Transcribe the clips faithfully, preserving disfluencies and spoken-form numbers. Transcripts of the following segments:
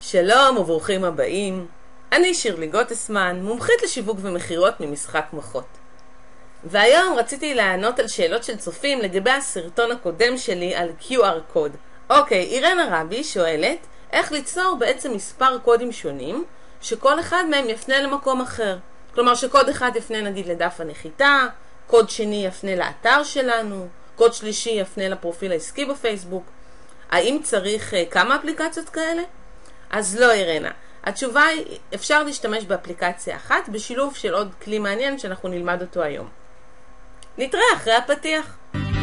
שלום וברוכים הבאים, אני שירלי גוטסמן, מומחית לשיווק ומחירות ממשחק מוחות. והיום רציתי לענות על שאלות של צופים לגבי הסרטון הקודם שלי על קיו אר קוד. אוקיי, אירנה רבי שואלת איך ליצור בעצם מספר קודים שונים שכל אחד מהם יפנה למקום אחר. כלומר שקוד אחד יפנה נגיד לדף הנחיתה, קוד שני יפנה לאתר שלנו, קוד שלישי יפנה לפרופיל העסקי בפייסבוק. האם צריך uh, כמה אפליקציות כאלה? אז לא אירנה. התשובה היא, אפשר להשתמש באפליקציה אחת בשילוב של עוד כלי מעניין שאנחנו נלמד אותו היום. נתראה אחרי הפתיח.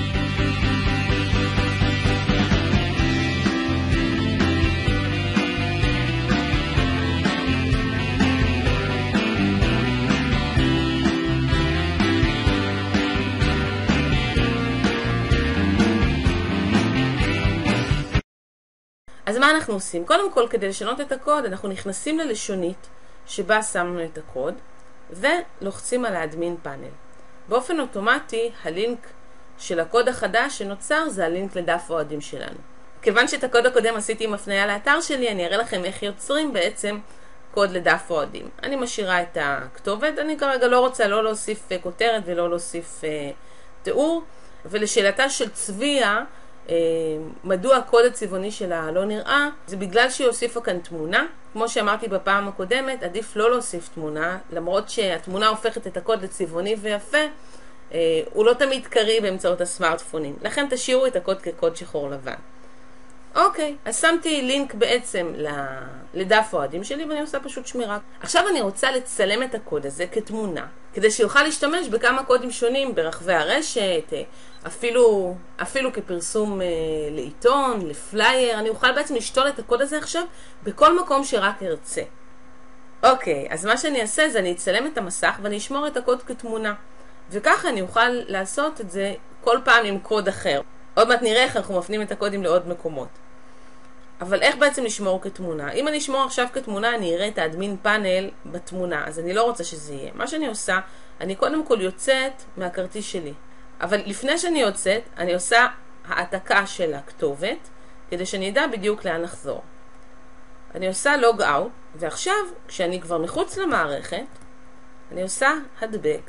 אז מה אנחנו עושים? קודם כל, כדי לשנות את הקוד, אנחנו נכנסים ללשונית שבה שמנו את הקוד, ולוחצים על האדמין פאנל. באופן אוטומטי, הלינק של הקוד החדש שנוצר זה הלינק לדף אוהדים שלנו. כיוון שאת הקוד הקודם עשיתי עם הפניה לאתר שלי, אני אראה לכם איך יוצרים בעצם קוד לדף אוהדים. אני משאירה את הכתובת, אני כרגע לא רוצה לא להוסיף כותרת ולא להוסיף אה, תיאור, ולשאלתה של צביה, מדוע הקוד הצבעוני שלה לא נראה, זה בגלל שהיא הוסיפה כאן תמונה. כמו שאמרתי בפעם הקודמת, עדיף לא להוסיף תמונה, למרות שהתמונה הופכת את הקוד לצבעוני ויפה, הוא לא תמיד קריא באמצעות הסמארטפונים, לכן תשאירו את הקוד כקוד שחור לבן. אוקיי, אז שמתי לינק בעצם לדף אוהדים שלי ואני עושה פשוט שמירה. עכשיו אני רוצה לצלם את הקוד הזה כתמונה, כדי שיוכל להשתמש בכמה קודים שונים ברחבי הרשת, אפילו, אפילו כפרסום אה, לעיתון, לפלייר. אני אוכל בעצם לשתול את הקוד הזה עכשיו בכל מקום שרק ארצה. אוקיי, אז מה שאני אעשה זה אני אצלם את המסך ואני אשמור את הקוד כתמונה. וככה אני אוכל לעשות את זה כל פעם עם קוד אחר. עוד מעט נראה איך אנחנו מפנים את הקודים לעוד מקומות. אבל איך בעצם לשמור כתמונה? אם אני אשמור עכשיו כתמונה, אני אראה את האדמין פאנל בתמונה, אז אני לא רוצה שזה יהיה. מה שאני עושה, אני קודם כל יוצאת מהכרטיס שלי. אבל לפני שאני יוצאת, אני עושה העתקה של הכתובת, כדי שאני אדע בדיוק לאן לחזור. אני עושה לוג אאוט, ועכשיו, כשאני כבר מחוץ למערכת, אני עושה הדבק.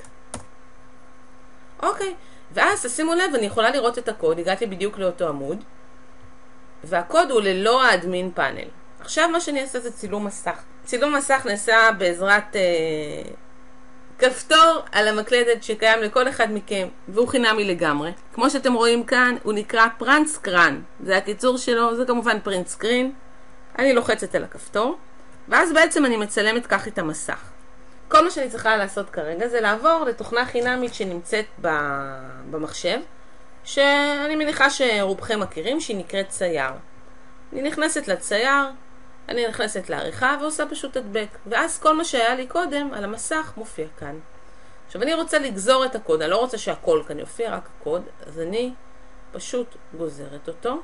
אוקיי, ואז תשימו לב, אני יכולה לראות את הקוד, הגעתי בדיוק לאותו עמוד, והקוד הוא ללא האדמין פאנל. עכשיו מה שאני אעשה זה צילום מסך. צילום מסך נעשה בעזרת אה, כפתור על המקלדת שקיים לכל אחד מכם, והוא חינמי לגמרי. כמו שאתם רואים כאן, הוא נקרא פרנט סקרן. זה הקיצור שלו, זה כמובן פרינט סקרין. אני לוחצת על הכפתור, ואז בעצם אני מצלמת כך את המסך. כל מה שאני צריכה לעשות כרגע זה לעבור לתוכנה חינמית שנמצאת במחשב, שאני מניחה שרובכם מכירים, שהיא נקראת צייר. אני נכנסת לצייר, אני נכנסת לעריכה ועושה פשוט הדבק. ואז כל מה שהיה לי קודם על המסך מופיע כאן. עכשיו אני רוצה לגזור את הקוד, אני לא רוצה שהכל כאן יופיע, רק הקוד, אז אני פשוט גוזרת אותו,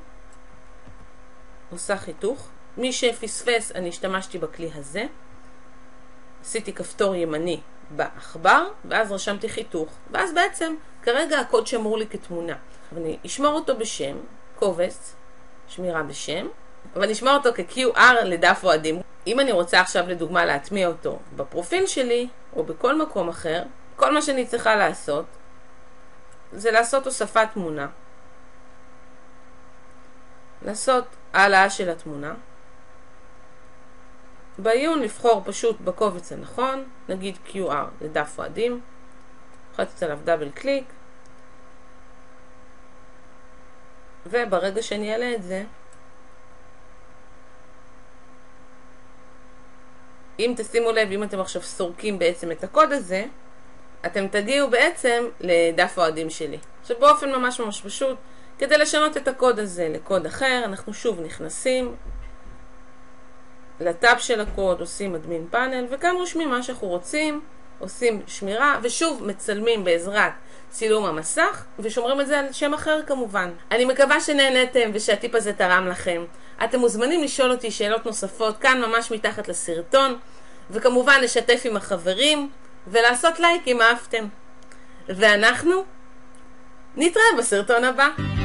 עושה חיתוך. מי שפספס, אני השתמשתי בכלי הזה. עשיתי כפתור ימני בעכבר, ואז רשמתי חיתוך. ואז בעצם, כרגע הקוד שמור לי כתמונה. אני אשמור אותו בשם, קובץ, שמירה בשם, אבל אני אשמור אותו כ-קיו אר לדף אוהדים. אם אני רוצה עכשיו לדוגמה להטמיע אותו בפרופיל שלי, או בכל מקום אחר, כל מה שאני צריכה לעשות, זה לעשות הוספת תמונה. לעשות העלאה של התמונה. בעיון לבחור פשוט בקובץ הנכון, נגיד קיו אר לדף אוהדים, לחצת עליו דאבל קליק, וברגע שאני אעלה את זה, אם תשימו לב, אם אתם עכשיו סורקים בעצם את הקוד הזה, אתם תגיעו בעצם לדף האוהדים שלי. עכשיו באופן ממש ממש פשוט, כדי לשנות את הקוד הזה לקוד אחר, אנחנו שוב נכנסים לטאב של הקוד, עושים אדמין פאנל, וכאן רושמים מה שאנחנו רוצים, עושים שמירה, ושוב מצלמים בעזרת צילום המסך, ושומרים את זה על שם אחר כמובן. אני מקווה שנהנתם ושהטיפ הזה תרם לכם. אתם מוזמנים לשאול אותי שאלות נוספות כאן ממש מתחת לסרטון, וכמובן לשתף עם החברים, ולעשות לייק אם אהבתם. ואנחנו נתראה בסרטון הבא.